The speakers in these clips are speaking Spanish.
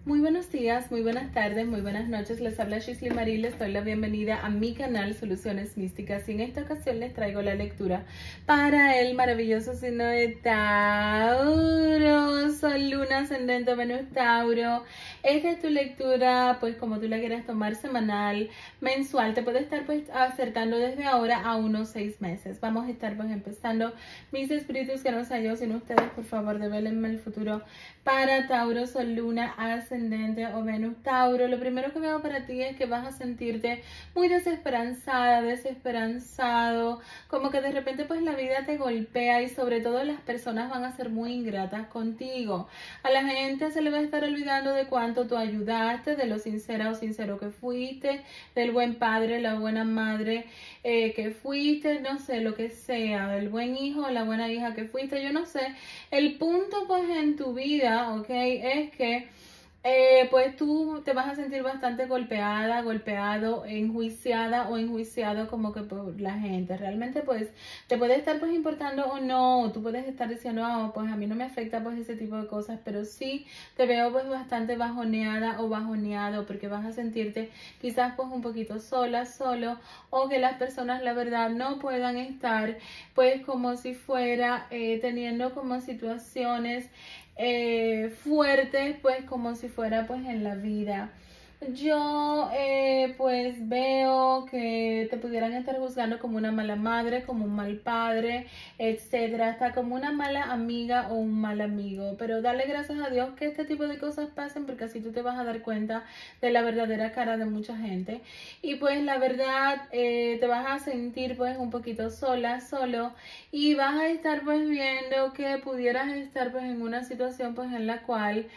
Muy buenos días, muy buenas tardes, muy buenas noches. Les habla Shisley Marie, les doy la bienvenida a mi canal Soluciones Místicas y en esta ocasión les traigo la lectura para el maravilloso signo de Tauro, Sol, Luna, Ascendente, Venus, Tauro. Esta es tu lectura, pues como tú la quieras tomar, semanal, mensual. Te puede estar pues acercando desde ahora a unos 6 meses. Vamos a estar pues empezando. Mis espíritus que no sé yo, sin ustedes, por favor, devélenme el futuro para Tauro, Sol, Luna, Ascendente o Venus, Tauro. Lo primero que veo para ti es que vas a sentirte muy desesperanzada, desesperanzado, como que de repente pues la vida te golpea y sobre todo las personas van a ser muy ingratas contigo. A la gente se le va a estar olvidando de cuánto tú ayudaste, de lo sincera o sincero que fuiste, del buen padre, la buena madre que fuiste, no sé, lo que sea, del buen hijo o la buena hija que fuiste, yo no sé. El punto pues en tu vida, ¿ok? Es que pues tú te vas a sentir bastante golpeada, golpeado, enjuiciada o enjuiciado como que por la gente. Realmente pues te puede estar pues importando o no, tú puedes estar diciendo, pues a mí no me afecta pues ese tipo de cosas, pero sí te veo pues bastante bajoneada o bajoneado porque vas a sentirte quizás pues un poquito sola, solo, o que las personas la verdad no puedan estar pues como si fuera teniendo como situaciones fuertes pues como si fuera pues en la vida. Yo pues veo que te pudieran estar juzgando como una mala madre, como un mal padre, etcétera, hasta como una mala amiga o un mal amigo, pero dale gracias a Dios que este tipo de cosas pasen porque así tú te vas a dar cuenta de la verdadera cara de mucha gente y pues la verdad te vas a sentir pues un poquito sola, solo y vas a estar pues viendo que pudieras estar pues en una situación pues en la cual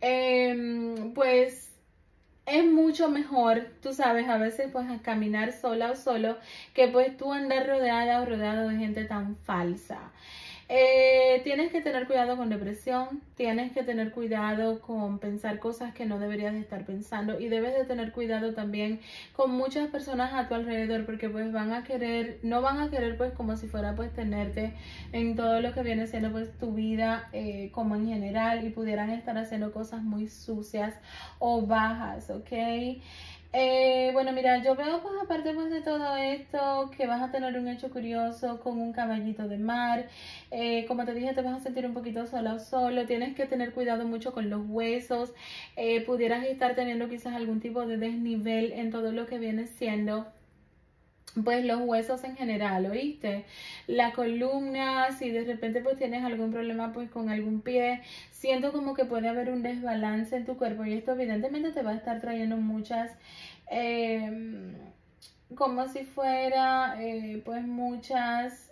pues es mucho mejor, tú sabes, a veces pues a caminar sola o solo que pues tú andar rodeada o rodeado de gente tan falsa. Tienes que tener cuidado con depresión, tienes que tener cuidado con pensar cosas que no deberías de estar pensando y debes de tener cuidado también con muchas personas a tu alrededor porque pues van a querer, no van a querer pues como si fuera pues tenerte en todo lo que viene siendo pues tu vida como en general y pudieran estar haciendo cosas muy sucias o bajas, ¿ok? Bueno, mira, yo veo pues aparte pues de todo esto que vas a tener un hecho curioso con un caballito de mar. Como te dije, te vas a sentir un poquito sola o solo. Tienes que tener cuidado mucho con los huesos. Pudieras estar teniendo quizás algún tipo de desnivel en todo lo que viene siendo pues los huesos en general, ¿oíste? La columna, si de repente pues tienes algún problema pues con algún pie, siento como que puede haber un desbalance en tu cuerpo y esto evidentemente te va a estar trayendo muchas, como si fuera pues muchas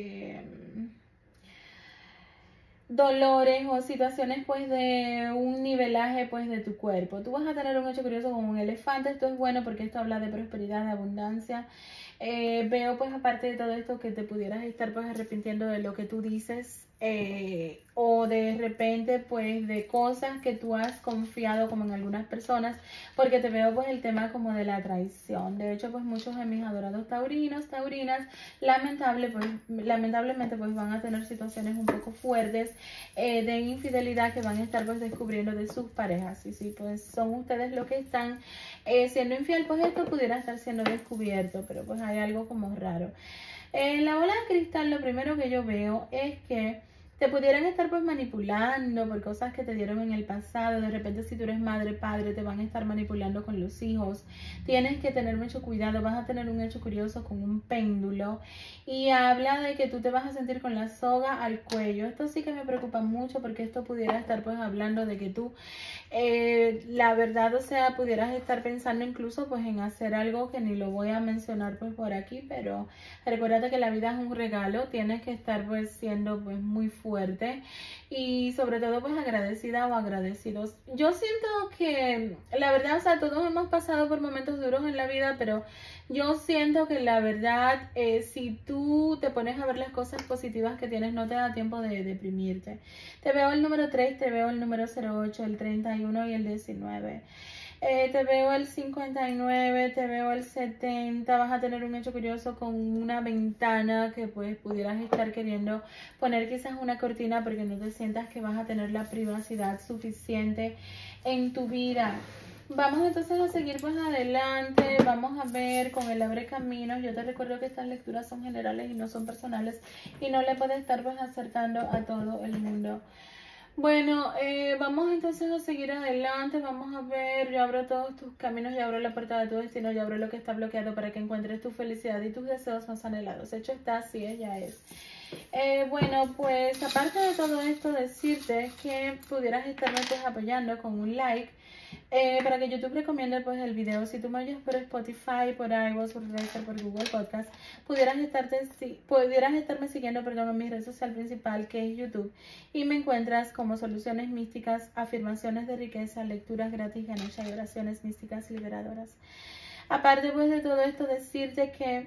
dolores o situaciones pues de un nivelaje pues de tu cuerpo. Tú vas a tener un hecho curioso con un elefante, esto es bueno porque esto habla de prosperidad, de abundancia. Veo pues aparte de todo esto que te pudieras estar pues arrepintiendo de lo que tú dices o de repente pues de cosas que tú has confiado como en algunas personas porque te veo pues el tema como de la traición. De hecho pues muchos de mis adorados taurinos, taurinas, lamentablemente pues van a tener situaciones un poco fuertes de infidelidad que van a estar pues descubriendo de sus parejas y si pues son ustedes los que están siendo infiel pues esto pudiera estar siendo descubierto pero pues hay algo como raro. En la bola de cristal lo primero que yo veo es que te pudieran estar pues manipulando por cosas que te dieron en el pasado. De repente si tú eres madre, padre, te van a estar manipulando con los hijos. Tienes que tener mucho cuidado. Vas a tener un hecho curioso con un péndulo. Y habla de que tú te vas a sentir con la soga al cuello. Esto sí que me preocupa mucho porque esto pudiera estar pues hablando de que tú la verdad, o sea, pudieras estar pensando incluso pues en hacer algo que ni lo voy a mencionar pues por aquí, pero recuérdate que la vida es un regalo, tienes que estar pues siendo pues muy fuerte y sobre todo pues agradecida o agradecidos. Yo siento que la verdad, o sea, todos hemos pasado por momentos duros en la vida, pero yo siento que la verdad, si tú te pones a ver las cosas positivas que tienes, no te da tiempo de deprimirte. Te veo el número 3, te veo el número 08, el 31 y el 19. Te veo el 59, te veo el 70, vas a tener un hecho curioso con una ventana que pues pudieras estar queriendo poner quizás una cortina porque no te sientas que vas a tener la privacidad suficiente en tu vida. Vamos entonces a seguir pues adelante, vamos a ver con el abre caminos. Yo te recuerdo que estas lecturas son generales y no son personales y no le puedes estar pues acertando a todo el mundo. Bueno, vamos entonces a seguir adelante, vamos a ver, yo abro todos tus caminos, yo abro la puerta de tu destino, yo abro lo que está bloqueado para que encuentres tu felicidad y tus deseos más anhelados. Hecho está, así es, ya es. Bueno, pues aparte de todo esto, decirte que pudieras estarme pues apoyando con un like. Para que YouTube recomiende pues el video. Si tú me oyes por Spotify, por iVoox, por Reddit, por Google Podcast, pudieras estarme siguiendo, perdón, en mi red social principal, que es YouTube, y me encuentras como Soluciones Místicas, Afirmaciones de Riqueza, Lecturas Gratis, Ganesha y Oraciones Místicas Liberadoras. Aparte pues de todo esto, decirte que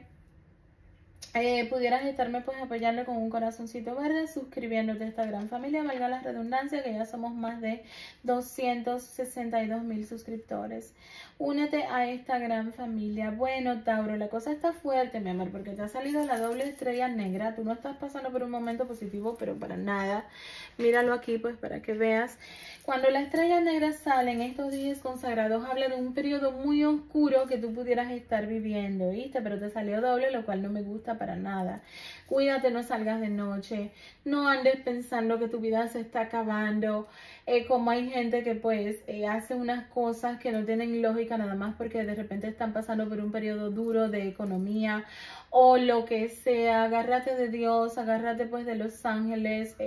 pudieras estarme pues apoyando con un corazoncito verde, suscribiéndote a esta gran familia, valga la redundancia, que ya somos más de 262,000 suscriptores. Únete a esta gran familia. Bueno, Tauro, la cosa está fuerte, mi amor, porque te ha salido la doble estrella negra. Tú no estás pasando por un momento positivo, pero para nada. Míralo aquí pues para que veas. Cuando la estrella negra sale en estos días consagrados, habla de un periodo muy oscuro que tú pudieras estar viviendo, ¿viste? Pero te salió doble, lo cual no me gusta para nada. Cuídate, no salgas de noche, no andes pensando que tu vida se está acabando, como hay gente que pues hace unas cosas que no tienen lógica nada más porque de repente están pasando por un periodo duro de economía o lo que sea. Agárrate de Dios, agárrate pues de los ángeles.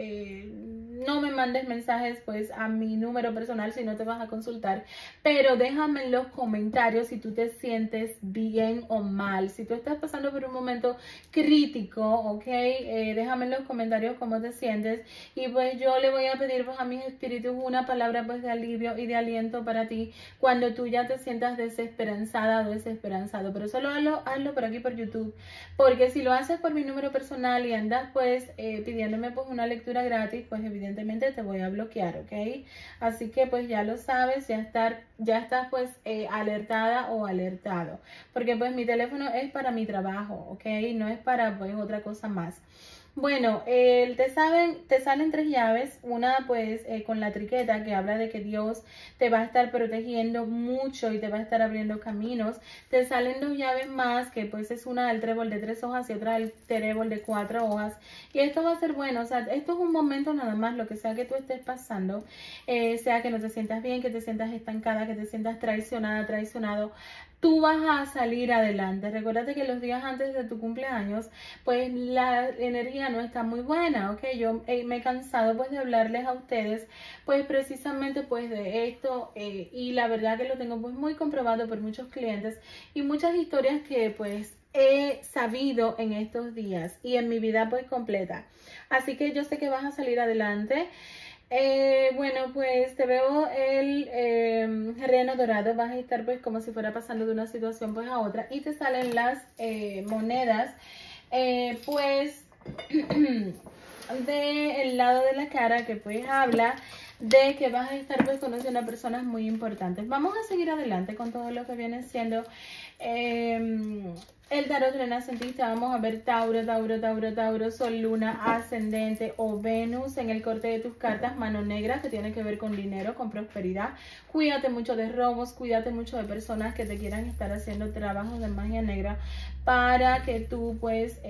No me mandes mensajes pues a mi número personal si no te vas a consultar, pero déjame en los comentarios si tú te sientes bien o mal. Si tú estás pasando por un momento crítico, ok, déjame en los comentarios cómo te sientes y pues yo le voy a pedir pues a mis espíritus una palabra pues de alivio y de aliento para ti cuando tú ya te sientas desesperanzada o desesperanzado. Pero solo hazlo por aquí por YouTube, porque si lo haces por mi número personal y andas pues pidiéndome pues una lectura gratis, pues evidentemente te voy a bloquear, ok. Así que pues ya lo sabes, ya estás pues alertada o alertado, porque pues mi teléfono es para mi trabajo, ok, no es para pues otra cosa más. Bueno, te salen 3 llaves, una pues con la triqueta que habla de que Dios te va a estar protegiendo mucho y te va a estar abriendo caminos. Te salen 2 llaves más, que pues es una del trébol de 3 hojas y otra del trébol de 4 hojas. Y esto va a ser bueno, o sea, esto es un momento nada más, lo que sea que tú estés pasando, sea que no te sientas bien, que te sientas estancada, que te sientas traicionada, traicionado. Tú vas a salir adelante. Recuérdate que los días antes de tu cumpleaños, pues la energía no está muy buena, ¿ok? Yo me he cansado pues de hablarles a ustedes, pues precisamente pues de esto y la verdad que lo tengo pues muy comprobado por muchos clientes y muchas historias que pues he sabido en estos días y en mi vida pues completa. Así que yo sé que vas a salir adelante. Bueno, pues te veo el reno dorado, vas a estar pues como si fuera pasando de una situación pues a otra y te salen las monedas pues del lado de la cara que pues habla de que vas a estar pues conociendo a personas muy importantes. Vamos a seguir adelante con todo lo que viene siendo el tarot renacentista. Vamos a ver Tauro, Tauro, Tauro, Tauro, Sol, Luna, Ascendente o Venus en el corte de tus cartas, mano negra, que tiene que ver con dinero, con prosperidad. Cuídate mucho de robos, cuídate mucho de personas que te quieran estar haciendo trabajos de magia negra para que tú pues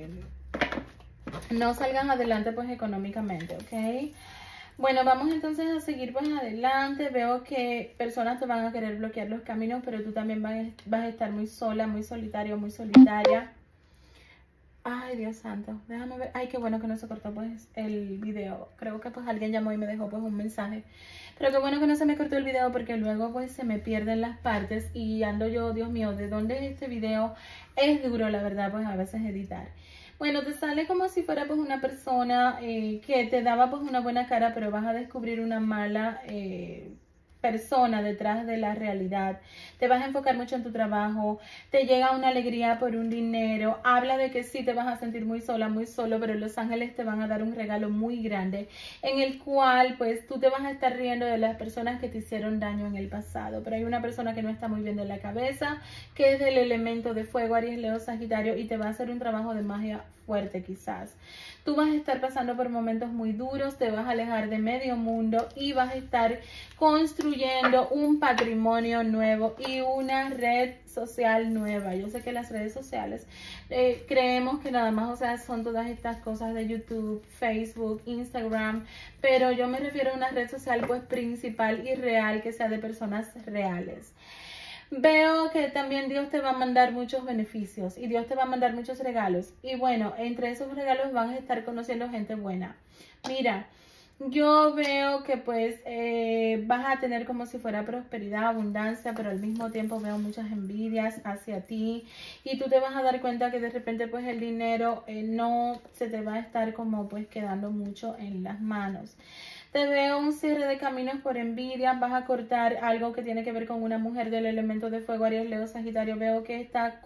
no salgas adelante pues económicamente, ¿ok? Bueno, vamos entonces a seguir pues adelante. Veo que personas te van a querer bloquear los caminos, pero tú también vas a estar muy sola, muy solitario, muy solitaria. Ay, Dios santo, déjame ver. Ay, qué bueno que no se cortó pues el video. Creo que pues alguien llamó y me dejó pues un mensaje. Pero qué bueno que no se me cortó el video porque luego pues se me pierden las partes y ando yo, Dios mío, ¿de dónde es este video? Es duro, la verdad, pues a veces editar. Bueno, te sale como si fuera pues una persona que te daba pues una buena cara, pero vas a descubrir una mala persona detrás de la realidad. Te vas a enfocar mucho en tu trabajo, te llega una alegría por un dinero, habla de que sí te vas a sentir muy sola, muy solo, pero los ángeles te van a dar un regalo muy grande en el cual pues tú te vas a estar riendo de las personas que te hicieron daño en el pasado. Pero hay una persona que no está muy bien de la cabeza, que es del elemento de fuego, Aries, Leo, Sagitario, y te va a hacer un trabajo de magia fuerte quizás. Tú vas a estar pasando por momentos muy duros, te vas a alejar de medio mundo y vas a estar construyendo un patrimonio nuevo y una red social nueva. Yo sé que las redes sociales creemos que nada más, o sea, son todas estas cosas de YouTube, Facebook, Instagram, pero yo me refiero a una red social pues principal y real, que sea de personas reales. Veo que también Dios te va a mandar muchos beneficios y Dios te va a mandar muchos regalos. Y bueno, entre esos regalos van a estar conociendo gente buena. Mira, yo veo que pues vas a tener como si fuera prosperidad, abundancia, pero al mismo tiempo veo muchas envidias hacia ti. Y tú te vas a dar cuenta que de repente pues el dinero no se te va a estar como pues quedando mucho en las manos. Te veo un cierre de caminos por envidia, vas a cortar algo que tiene que ver con una mujer del elemento de fuego, Aries, Leo, Sagitario. Veo que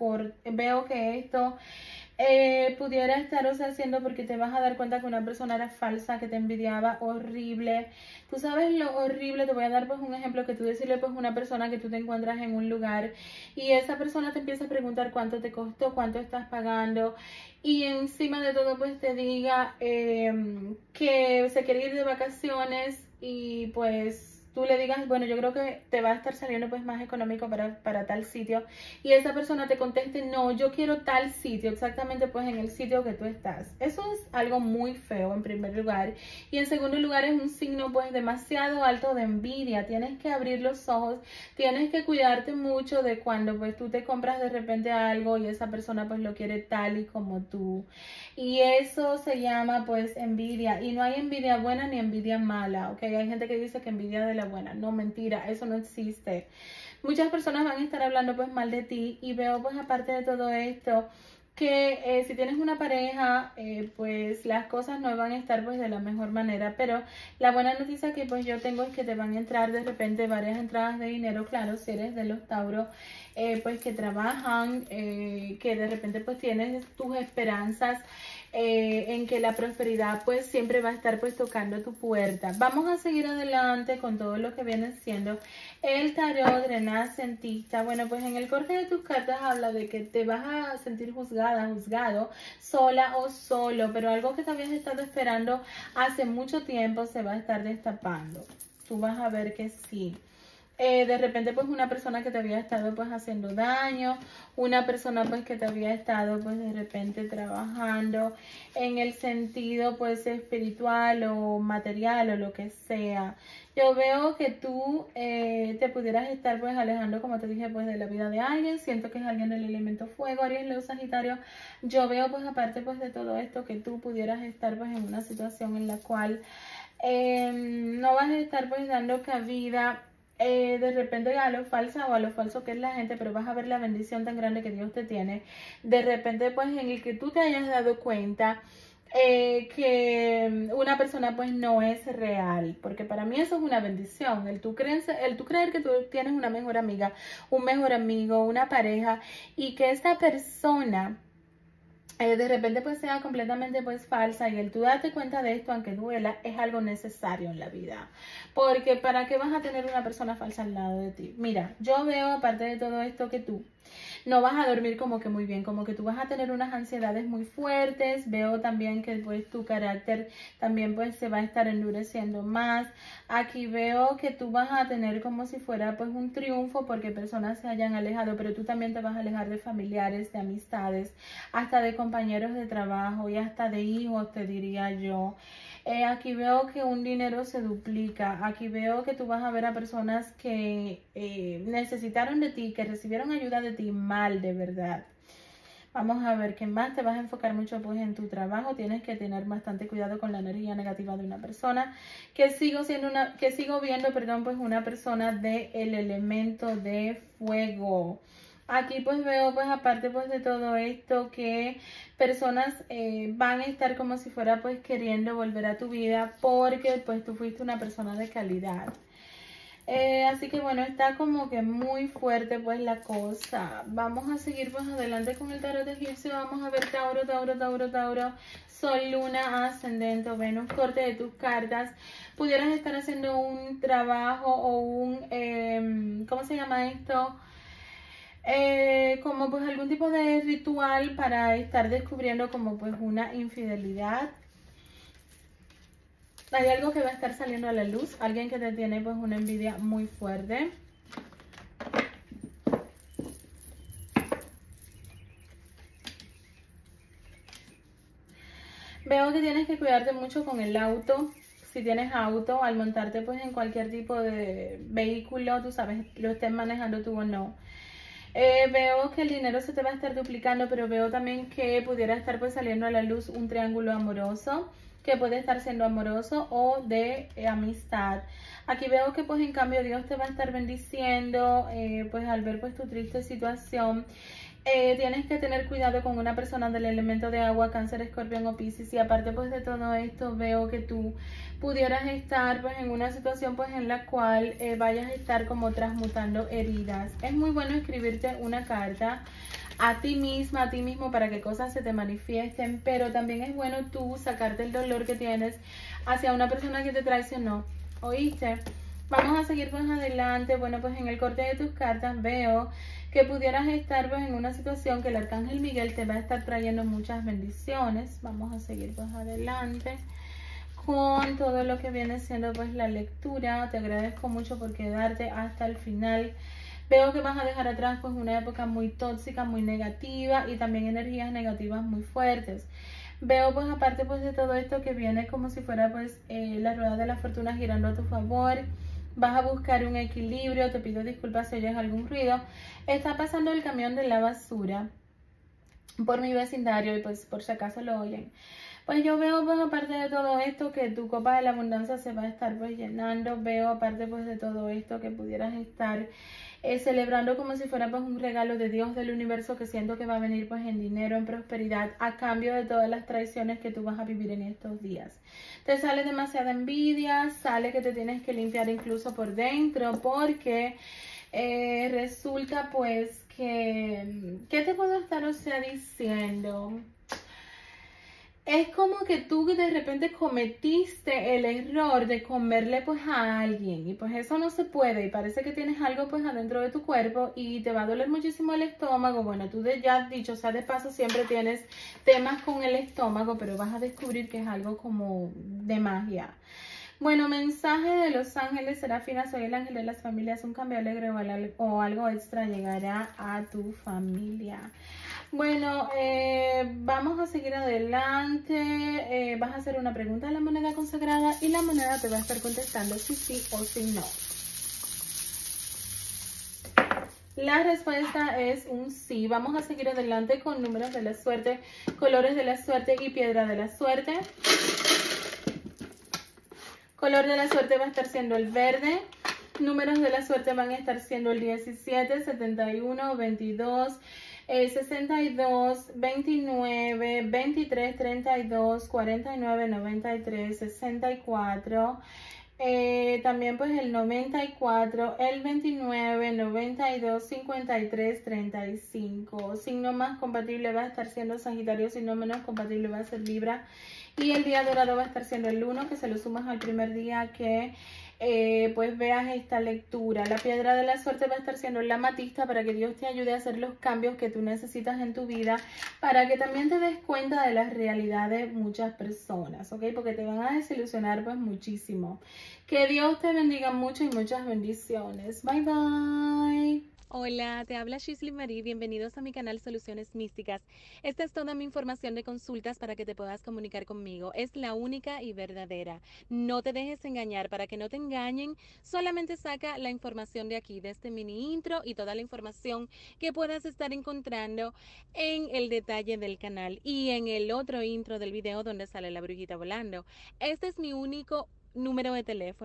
esto pudiera estar, o sea, haciendo porque te vas a dar cuenta que una persona era falsa, que te envidiaba, horrible. Tú sabes lo horrible, te voy a dar pues un ejemplo, que tú decirle pues a una persona que tú te encuentras en un lugar y esa persona te empieza a preguntar cuánto te costó, cuánto estás pagando, y encima de todo pues te diga que se quiere ir de vacaciones y pues tú le digas, bueno, yo creo que te va a estar saliendo pues más económico para tal sitio, y esa persona te conteste, no, yo quiero tal sitio, exactamente pues en el sitio que tú estás. Eso es algo muy feo en primer lugar, y en segundo lugar es un signo pues demasiado alto de envidia. Tienes que abrir los ojos, tienes que cuidarte mucho de cuando pues tú te compras de repente algo y esa persona pues lo quiere tal y como tú, y eso se llama pues envidia, y no hay envidia buena ni envidia mala, ¿ok? Hay gente que dice que envidia de la buena, no, mentira, eso no existe. Muchas personas van a estar hablando pues mal de ti, y veo pues aparte de todo esto que si tienes una pareja pues las cosas no van a estar pues de la mejor manera, pero la buena noticia que pues yo tengo es que te van a entrar de repente varias entradas de dinero, claro, si eres de los Tauros pues que trabajan, que de repente pues tienes tus esperanzas en que la prosperidad pues siempre va a estar pues tocando tu puerta. Vamos a seguir adelante con todo lo que viene siendo el tarot renacentista. Bueno, pues en el corte de tus cartas habla de que te vas a sentir juzgada, juzgado, sola o solo, pero algo que te habías estado esperando hace mucho tiempo se va a estar destapando. Tú vas a ver que sí. De repente pues una persona que te había estado pues haciendo daño, una persona pues que te había estado pues de repente trabajando en el sentido pues espiritual o material o lo que sea. Yo veo que tú te pudieras estar pues alejando, como te dije, pues de la vida de alguien. Siento que es alguien del elemento fuego, Aries, Leo, Sagitario. Yo veo pues aparte pues de todo esto que tú pudieras estar pues en una situación en la cual no vas a estar pues dando cabida de repente a lo falsa o a lo falso que es la gente, pero vas a ver la bendición tan grande que Dios te tiene. De repente pues en el que tú te hayas dado cuenta que una persona pues no es real, porque para mí eso es una bendición, el tú creer que tú tienes una mejor amiga, un mejor amigo, una pareja, y que esta persona de repente pues sea completamente pues falsa, y el tú darte cuenta de esto aunque duela es algo necesario en la vida, porque ¿para qué vas a tener una persona falsa al lado de ti? Mira, yo veo aparte de todo esto que tú no vas a dormir como que muy bien, como que tú vas a tener unas ansiedades muy fuertes. Veo también que pues tu carácter también pues se va a estar endureciendo más. Aquí veo que tú vas a tener como si fuera pues un triunfo porque personas se hayan alejado, pero tú también te vas a alejar de familiares, de amistades, hasta de compañeros de trabajo y hasta de hijos, te diría yo. Aquí veo que un dinero se duplica. Aquí veo que tú vas a ver a personas que necesitaron de ti, que recibieron ayuda de ti mal, de verdad. Vamos a ver qué más. Te vas a enfocar mucho pues en tu trabajo. Tienes que tener bastante cuidado con la energía negativa de una persona. Que sigo viendo, perdón, pues una persona del elemento de fuego. Aquí pues veo pues aparte pues de todo esto que personas van a estar como si fuera pues queriendo volver a tu vida porque pues tú fuiste una persona de calidad. Así que bueno, está como que muy fuerte pues la cosa. Vamos a seguir pues adelante con el tarot egipcio. Vamos a ver Tauro, Tauro, Tauro, Tauro. Sol, Luna, Ascendente o Venus. Corte de tus cartas. Pudieras estar haciendo un trabajo o un, ¿cómo se llama esto? Como pues algún tipo de ritual para estar descubriendo como pues una infidelidad. Hay algo que va a estar saliendo a la luz, alguien que te tiene pues una envidia muy fuerte. Veo que tienes que cuidarte mucho con el auto. Si tienes auto, al montarte pues en cualquier tipo de vehículo, tú sabes, lo estés manejando tú o no. Veo que el dinero se te va a estar duplicando, pero veo también que pudiera estar pues saliendo a la luz un triángulo amoroso, que puede estar siendo amoroso o de amistad. Aquí veo que pues en cambio Dios te va a estar bendiciendo, pues al ver pues tu triste situación. Tienes que tener cuidado con una persona del elemento de agua, Cáncer, Escorpión o Piscis. Y aparte pues de todo esto veo que tú pudieras estar pues en una situación pues en la cual vayas a estar como transmutando heridas. Es muy bueno escribirte una carta a ti misma, a ti mismo, para que cosas se te manifiesten, pero también es bueno tú sacarte el dolor que tienes hacia una persona que te traicionó. ¿Oíste? Vamos a seguir pues adelante. Bueno, pues en el corte de tus cartas veo que pudieras estar pues en una situación que el Arcángel Miguel te va a estar trayendo muchas bendiciones. Vamos a seguir pues adelante con todo lo que viene siendo pues la lectura. Te agradezco mucho por quedarte hasta el final. Veo que vas a dejar atrás pues una época muy tóxica, muy negativa y también energías negativas muy fuertes. Veo pues aparte pues de todo esto que viene como si fuera pues la rueda de la fortuna girando a tu favor. Vas a buscar un equilibrio, te pido disculpas si oyes algún ruido. Está pasando el camión de la basura por mi vecindario y pues por si acaso lo oyen. Pues yo veo pues aparte de todo esto que tu copa de la abundancia se va a estar pues llenando. Veo aparte pues de todo esto que pudieras estar celebrando como si fuera pues un regalo de Dios, del universo, que siento que va a venir pues en dinero, en prosperidad, a cambio de todas las traiciones que tú vas a vivir en estos días. Te sale demasiada envidia, sale que te tienes que limpiar incluso por dentro, porque resulta pues que, ¿qué te puedo estar diciendo? Es como que tú de repente cometiste el error de comerle pues a alguien y pues eso no se puede y parece que tienes algo pues adentro de tu cuerpo y te va a doler muchísimo el estómago. Bueno, tú ya has dicho, o sea, de paso siempre tienes temas con el estómago, pero vas a descubrir que es algo como de magia. Bueno, mensaje de los ángeles, Serafina, soy el ángel de las familias, un cambio alegre o algo extra llegará a tu familia. Bueno, vamos a seguir adelante. Vas a hacer una pregunta a la moneda consagrada y la moneda te va a estar contestando si sí o si no. La respuesta es un sí. Vamos a seguir adelante con números de la suerte, colores de la suerte y piedra de la suerte. Color de la suerte va a estar siendo el verde. Números de la suerte van a estar siendo el 17, 71, 22, 62, 29, 23, 32, 49, 93, 64. También pues el 94, el 29, 92, 53, 35. Signo más compatible va a estar siendo Sagitario, signo menos compatible va a ser Libra. Y el día dorado va a estar siendo el 1, que se lo sumas al primer día que pues veas esta lectura. La piedra de la suerte va a estar siendo la amatista, para que Dios te ayude a hacer los cambios que tú necesitas en tu vida, para que también te des cuenta de la realidad de muchas personas, ¿ok? Porque te van a desilusionar pues muchísimo. Que Dios te bendiga mucho y muchas bendiciones. Bye, bye. Hola, te habla Shisley Marie, bienvenidos a mi canal Soluciones Místicas. Esta es toda mi información de consultas para que te puedas comunicar conmigo. Es la única y verdadera. No te dejes engañar, para que no te engañen. Solamente saca la información de aquí, de este mini intro, y toda la información que puedas estar encontrando en el detalle del canal y en el otro intro del video donde sale la brujita volando. Este es mi único número de teléfono.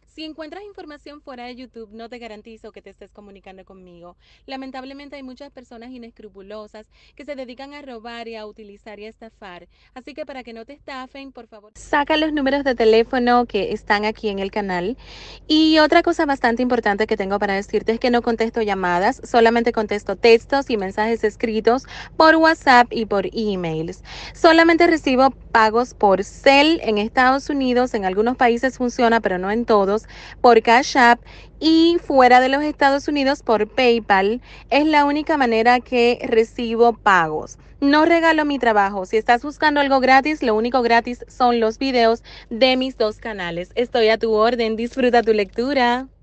Si encuentras información fuera de YouTube, no te garantizo que te estés comunicando conmigo. Lamentablemente hay muchas personas inescrupulosas que se dedican a robar y a utilizar y a estafar. Así que para que no te estafen, por favor, saca los números de teléfono que están aquí en el canal. Y otra cosa bastante importante que tengo para decirte es que no contesto llamadas, solamente contesto textos y mensajes escritos por WhatsApp y por emails. Solamente recibo pagos por Zelle en Estados Unidos, en algunos países funciona, pero no en todos, por Cash App, y fuera de los Estados Unidos por PayPal. Es la única manera que recibo pagos. No regalo mi trabajo. Si estás buscando algo gratis, lo único gratis son los videos de mis dos canales. Estoy a tu orden. Disfruta tu lectura.